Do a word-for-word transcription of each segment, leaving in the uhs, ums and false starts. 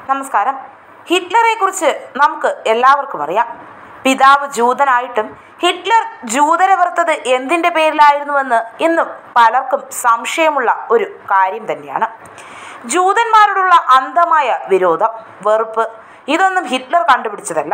നമസ്കാരം. ഹിറ്റ്ലറെ കുറിച്ച് നമുക്ക് എല്ലാവർക്കും അറിയാം. പിതാവ് ജൂതനായിട്ടും ഹിറ്റ്ലർ ജൂതരെ വെറുത്തത് എന്തിൻ്റെ പേരിലായിരുന്നുവെന്ന് ഇന്നും പലർക്കും സംശയമുള്ള ഒരു കാര്യം തന്നെയാണ്. ജൂതന്മാരോടുള്ള അന്ധമായ വിരോധം, വെറുപ്പ് ഇതൊന്നും ഹിറ്റ്ലർ കണ്ടുപിടിച്ചതല്ല.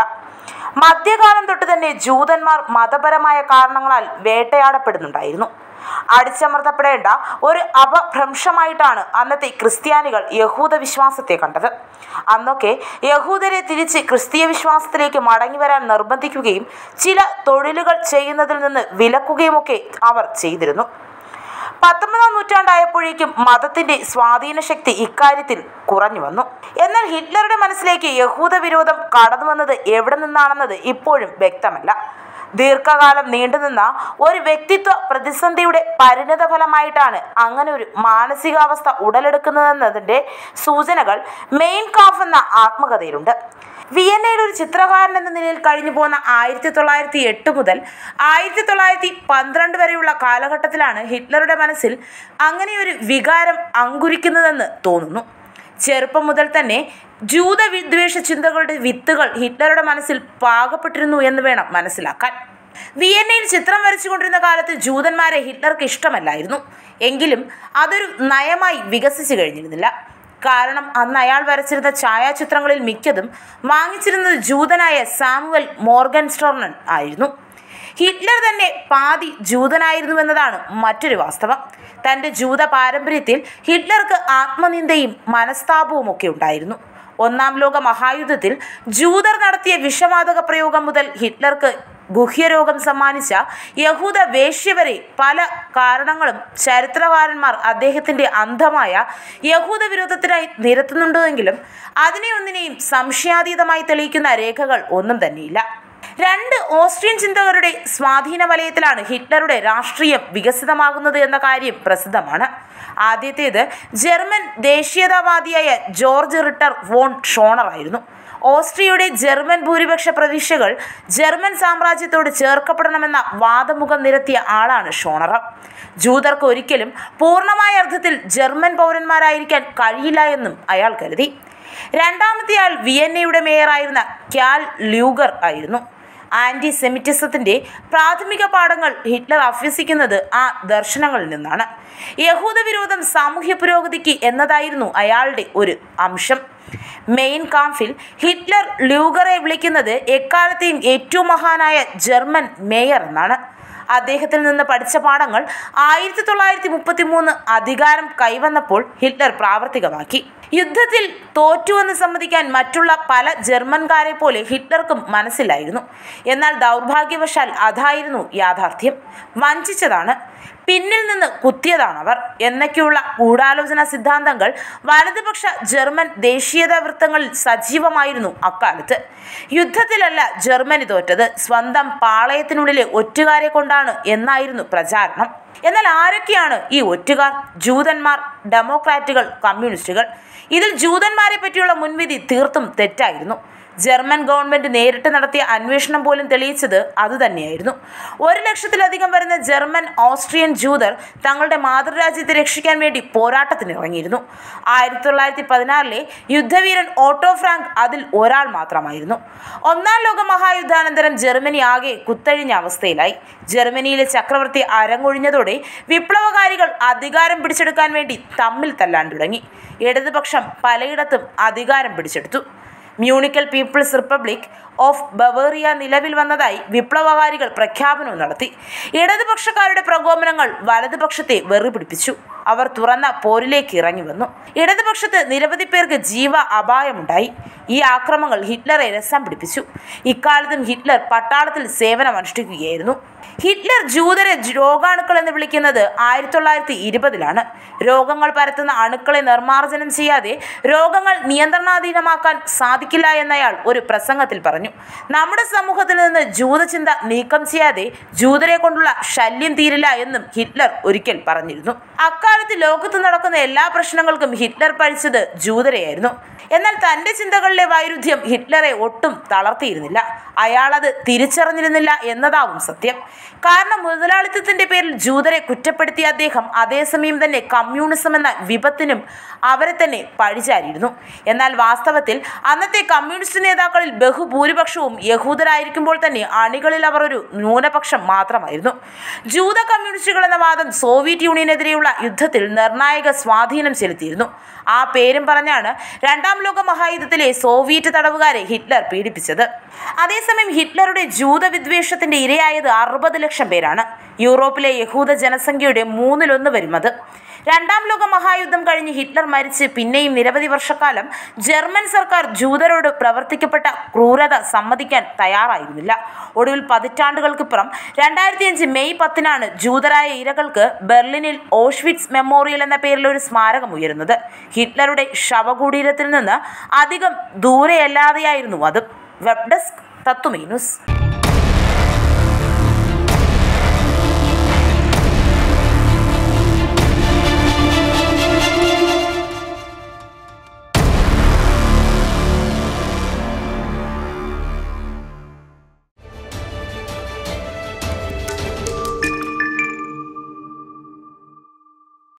മധ്യകാലം തൊട്ട് തന്നെ ജൂതന്മാർ മതപരമായ കാരണങ്ങളാൽ വേട്ടയാടപ്പെടുന്നുണ്ടായിരുന്നു. അടിച്ചമർത്തപ്പെടേണ്ട ഒരു അപഭ്രംശമായിട്ടാണ് അന്നത്തെ ക്രിസ്ത്യാനികൾ യഹൂദ വിശ്വാസത്തെ കണ്ടത്. അന്നൊക്കെ യഹൂദരെ തിരിച്ച് ക്രിസ്തീയ വിശ്വാസത്തിലേക്ക് മടങ്ങി വരാൻ നിർബന്ധിക്കുകയും ചില തൊഴിലുകൾ ചെയ്യുന്നതിൽ നിന്ന് വിലക്കുകയുമൊക്കെ അവർ ചെയ്തിരുന്നു. പത്തൊമ്പതാം നൂറ്റാണ്ടായപ്പോഴേക്കും മതത്തിന്റെ സ്വാധീന ശക്തി ഇക്കാര്യത്തിൽ കുറഞ്ഞു വന്നു. എന്നാൽ ഹിറ്റ്ലറുടെ മനസ്സിലേക്ക് യഹൂദ വിരോധം കടന്നു വന്നത് എവിടെ നിന്നാണെന്നത് ഇപ്പോഴും വ്യക്തമല്ല. ദീർഘകാലം നീണ്ടുനിന്ന ഒരു വ്യക്തിത്വ പ്രതിസന്ധിയുടെ പരിണത ഫലമായിട്ടാണ് അങ്ങനെ ഒരു മാനസികാവസ്ഥ ഉടലെടുക്കുന്നതെന്നതിൻ്റെ സൂചനകൾ മെയിൻ കാഫ് എന്ന ആത്മകഥയിലുണ്ട്. വിയന്നയുടെ ഒരു ചിത്രകാരൻ എന്ന നിലയിൽ കഴിഞ്ഞു പോകുന്ന ആയിരത്തി തൊള്ളായിരത്തി എട്ട് മുതൽ ആയിരത്തി തൊള്ളായിരത്തി പന്ത്രണ്ട് വരെയുള്ള കാലഘട്ടത്തിലാണ് ഹിറ്റ്ലറുടെ മനസ്സിൽ അങ്ങനെയൊരു വികാരം അങ്കുരിക്കുന്നതെന്ന് തോന്നുന്നു. ചെറുപ്പം മുതൽ തന്നെ ജൂത വിദ്വേഷ ചിന്തകളുടെ വിത്തുകൾ ഹിറ്റ്ലറുടെ മനസ്സിൽ പാകപ്പെട്ടിരുന്നു എന്ന് വേണം മനസ്സിലാക്കാൻ. വിയന്നയിൽ ചിത്രം വരച്ചുകൊണ്ടിരുന്ന കാലത്ത് ജൂതന്മാരെ ഹിറ്റ്ലർക്ക് ഇഷ്ടമല്ലായിരുന്നു. എങ്കിലും അതൊരു നയമായി വികസിച്ചു കഴിഞ്ഞിരുന്നില്ല. കാരണം അന്ന് അയാൾ വരച്ചിരുന്ന ഛായാചിത്രങ്ങളിൽ മിക്കതും വാങ്ങിച്ചിരുന്നത് ജൂതനായ സാമുവൽ മോർഗൻസ്റ്റോർണൻ ആയിരുന്നു. ഹിറ്റ്ലർ തന്നെ പാതി ജൂതനായിരുന്നുവെന്നതാണ് മറ്റൊരു വാസ്തവം. തൻ്റെ ജൂത പാരമ്പര്യത്തിൽ ഹിറ്റ്ലർക്ക് ആത്മനിന്ദയും മനസ്താപവും ഒക്കെ ഉണ്ടായിരുന്നു. ഒന്നാം ലോക മഹായുദ്ധത്തിൽ ജൂതർ നടത്തിയ വിഷവാതക പ്രയോഗം മുതൽ ഹിറ്റ്ലർക്ക് ഗുഹ്യരോഗം സമ്മാനിച്ച യഹൂദ വേശ്യ വരെ പല കാരണങ്ങളും ചരിത്രകാരന്മാർ അദ്ദേഹത്തിൻ്റെ അന്ധമായ യഹൂദ വിരോധത്തിനായി നിരത്തുന്നുണ്ടെങ്കിലും അതിനെ ഒന്നിനെയും സംശയാതീതമായി തെളിയിക്കുന്ന രേഖകൾ ഒന്നും തന്നെയില്ല. രണ്ട് ഓസ്ട്രിയൻ ചിന്തകരുടെ സ്വാധീന വലയത്തിലാണ് ഹിറ്റ്ലറുടെ രാഷ്ട്രീയം വികസിതമാകുന്നത് എന്ന കാര്യം പ്രസിദ്ധമാണ്. ആദ്യത്തേത് ജർമ്മൻ ദേശീയതാവാദിയായ ജോർജ് റിട്ടർ വോൺ ഷോണർ ആയിരുന്നു. ഓസ്ട്രിയയുടെ ജർമ്മൻ ഭൂരിപക്ഷ പ്രവിശ്യകൾ ജർമ്മൻ സാമ്രാജ്യത്തോട് ചേർക്കപ്പെടണമെന്ന വാദമുഖം നിരത്തിയ ആളാണ് ഷോണർ. ജൂതർക്ക് ഒരിക്കലും പൂർണ്ണമായ അർത്ഥത്തിൽ ജർമ്മൻ പൗരന്മാരായിരിക്കാൻ കഴിയില്ല എന്നും അയാൾ കരുതി. രണ്ടാമത്തെ ആൾ വിയന്നയുടെ മേയറായിരുന്ന ക്യാൽ ലൂഗർ ആയിരുന്നു. ആൻറ്റി സെമിറ്റിസത്തിൻ്റെ പ്രാഥമിക പാഠങ്ങൾ ഹിറ്റ്ലർ അഭ്യസിക്കുന്നത് ആ ദർശനങ്ങളിൽ നിന്നാണ്. യഹൂദ വിരോധം സാമൂഹ്യ പുരോഗതിക്ക് എന്നതായിരുന്നു അയാളുടെ ഒരു അംശം. മെയിൻ കാംഫിൽ ഹിറ്റ്ലർ ലൂഗറെ വിളിക്കുന്നത് എക്കാലത്തെയും ഏറ്റവും മഹാനായ ജർമ്മൻ മേയർ എന്നാണ്. അദ്ദേഹത്തിൽ നിന്ന് പഠിച്ച പാഠങ്ങൾ ആയിരത്തി തൊള്ളായിരത്തി മുപ്പത്തി മൂന്ന് അധികാരം കൈവന്നപ്പോൾ ഹിറ്റ്ലർ പ്രാവർത്തികമാക്കി. യുദ്ധത്തിൽ തോറ്റുവെന്ന് സമ്മതിക്കാൻ മറ്റുള്ള പല ജർമ്മൻകാരെ പോലെ ഹിറ്റ്ലർക്കും മനസ്സിലായിരുന്നു. എന്നാൽ ദൗർഭാഗ്യവശാൽ അതായിരുന്നു യാഥാർത്ഥ്യം. വഞ്ചിച്ചതാണ്, പിന്നിൽ നിന്ന് കുത്തിയതാണവർ എന്നൊക്കെയുള്ള ഗൂഢാലോചന സിദ്ധാന്തങ്ങൾ വലതുപക്ഷ ജർമ്മൻ ദേശീയതാ വൃത്തങ്ങളിൽ സജീവമായിരുന്നു അക്കാലത്ത്. യുദ്ധത്തിലല്ല ജർമ്മനി തോറ്റത്, സ്വന്തം പാളയത്തിനുള്ളിലെ ഒറ്റുകാരെ കൊണ്ടാണ് എന്നായിരുന്നു പ്രചാരണം. എന്നാൽ ആരൊക്കെയാണ് ഈ ഒറ്റുകാർ? ജൂതന്മാർ, ഡെമോക്രാറ്റുകൾ, കമ്മ്യൂണിസ്റ്റുകൾ. ഇതിൽ ജൂതന്മാരെ പറ്റിയുള്ള മുൻവിധി തീർത്തും തെറ്റായിരുന്നു. ജർമ്മൻ ഗവൺമെൻറ് നേരിട്ട് നടത്തിയ അന്വേഷണം പോലും തെളിയിച്ചത് അതുതന്നെയായിരുന്നു. ഒരു ലക്ഷത്തിലധികം വരുന്ന ജർമ്മൻ ഓസ്ട്രിയൻ ജൂതർ തങ്ങളുടെ മാതൃരാജ്യത്തെ രക്ഷിക്കാൻ വേണ്ടി പോരാട്ടത്തിനിറങ്ങിയിരുന്നു. ആയിരത്തി തൊള്ളായിരത്തി പതിനാറിലെ യുദ്ധവീരൻ ഓട്ടോ ഫ്രാങ്ക് അതിൽ ഒരാൾ മാത്രമായിരുന്നു. ഒന്നാം ലോക മഹായുദ്ധാനന്തരം ജർമ്മനി ആകെ കുത്തഴിഞ്ഞ അവസ്ഥയിലായി. ജർമ്മനിയിലെ ചക്രവർത്തി അരങ്ങൊഴിഞ്ഞതോടെ വിപ്ലവകാരികൾ അധികാരം പിടിച്ചെടുക്കാൻ വേണ്ടി തമ്മിൽ തല്ലാൻ തുടങ്ങി. ഇടതുപക്ഷം പലയിടത്തും അധികാരം പിടിച്ചെടുത്തു. മ്യൂണിക്കൽ പീപ്പിൾസ് റിപ്പബ്ലിക് ഓഫ് ബവേറിയ നിലവിൽ വന്നതായി വിപ്ലവകാരികൾ പ്രഖ്യാപനവും നടത്തി. ഇടതുപക്ഷക്കാരുടെ പ്രകോപനങ്ങൾ വലതുപക്ഷത്തെ വെറുപിടിപ്പിച്ചു. അവർ തുറന്ന പോരിലേക്ക് ഇറങ്ങി വന്നു. ഇടതുപക്ഷത്ത് നിരവധി പേർക്ക് ജീവ അപായമുണ്ടായി. ഈ ആക്രമണങ്ങൾ ഹിറ്റ്ലറെ രസം പിടിപ്പിച്ചു. ഇക്കാലത്തും ഹിറ്റ്ലർ പട്ടാളത്തിൽ സേവനം അനുഷ്ഠിക്കുകയായിരുന്നു. ഹിറ്റ്ലർ ജൂതരെ രോഗാണുക്കൾ എന്ന് വിളിക്കുന്നത് ആയിരത്തി തൊള്ളായിരത്തി ഇരുപതിലാണ്. രോഗങ്ങൾ പരത്തുന്ന അണുക്കളെ നിർമ്മാർജ്ജനം ചെയ്യാതെ രോഗങ്ങൾ നിയന്ത്രണാധീനമാക്കാൻ സാധിക്കില്ല എന്നയാൾ ഒരു പ്രസംഗത്തിൽ പറഞ്ഞു. നമ്മുടെ സമൂഹത്തിൽ നിന്ന് ജൂതചിന്ത നീക്കം ചെയ്യാതെ ജൂതരെ കൊണ്ടുള്ള ശല്യം തീരില്ല എന്നും ഹിറ്റ്ലർ ഒരിക്കൽ പറഞ്ഞിരുന്നു. അക്കാലത്ത് അക്കാലത്ത് ലോകത്ത് നടക്കുന്ന എല്ലാ പ്രശ്നങ്ങൾക്കും ഹിറ്റ്ലർ പഴിച്ചത് ജൂതരെയായിരുന്നു. എന്നാൽ തൻ്റെ ചിന്തകളിലെ വൈരുദ്ധ്യം ഹിറ്റ്ലറെ ഒട്ടും തളർത്തിയിരുന്നില്ല. അയാളത് തിരിച്ചറിഞ്ഞിരുന്നില്ല എന്നതാവും സത്യം. കാരണം മുതലാളിത്തത്തിൻ്റെ പേരിൽ ജൂതരെ കുറ്റപ്പെടുത്തിയ അദ്ദേഹം അതേസമയം തന്നെ കമ്മ്യൂണിസം എന്ന വിപത്തിനും അവരെ തന്നെ പഴിചാരിയിരുന്നു. എന്നാൽ വാസ്തവത്തിൽ അന്നത്തെ കമ്മ്യൂണിസ്റ്റ് നേതാക്കളിൽ ബഹുഭൂരിപക്ഷവും യഹൂദരായിരിക്കുമ്പോൾ തന്നെ അണികളിൽ അവർ ഒരു ന്യൂനപക്ഷം മാത്രമായിരുന്നു. ജൂത കമ്മ്യൂണിസ്റ്റുകൾ എന്ന വാദം സോവിയറ്റ് യൂണിയനെതിരെയുള്ള യുദ്ധത്തിൽ നിർണായക സ്വാധീനം ചെലുത്തിയിരുന്നു. ആ പേരും പറഞ്ഞാണ് രണ്ടാം ലോക മഹായുദ്ധത്തിലെ സോവിയറ്റ് തടവുകാരെ ഹിറ്റ്ലർ പീഡിപ്പിച്ചത്. അതേസമയം ഹിറ്റ്ലറുടെ ജൂതവിദ്വേഷത്തിന്റെ ഇരയായത് അറുപത് ലക്ഷം പേരാണ്. യൂറോപ്പിലെ യഹൂദ ജനസംഖ്യയുടെ മൂന്നിലൊന്ന് വരും അത്. രണ്ടാം ലോക മഹായുദ്ധം കഴിഞ്ഞ് ഹിറ്റ്ലർ മരിച്ച് പിന്നെയും നിരവധി വർഷക്കാലം ജർമ്മൻ സർക്കാർ ജൂതരോട് പ്രവർത്തിക്കപ്പെട്ട ക്രൂരത സമ്മതിക്കാൻ തയ്യാറായിരുന്നില്ല. ഒടുവിൽ പതിറ്റാണ്ടുകൾക്കിപ്പുറം രണ്ടായിരത്തി അഞ്ച് മെയ് പത്തിനാണ് ജൂതരായ ഇരകൾക്ക് ബെർലിനിൽ ഓഷ്വിറ്റ്സ് മെമ്മോറിയൽ എന്ന പേരിൽ ഒരു സ്മാരകം ഉയരുന്നത്. ഹിറ്റ്ലറുടെ ശവകുടീരത്തിൽ നിന്ന് അധികം ദൂരെയല്ലാതെയായിരുന്നു അത്. Web desk Tatwamayi news.